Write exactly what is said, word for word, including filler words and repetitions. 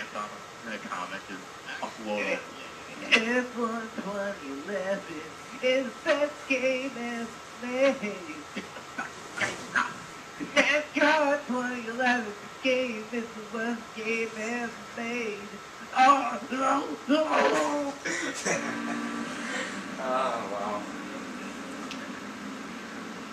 saw in the comic is uploaded. F one twenty eleven is the best game ever made. NASCAR twenty eleven game is the worst game ever made. Oh, no, no. Oh, wow.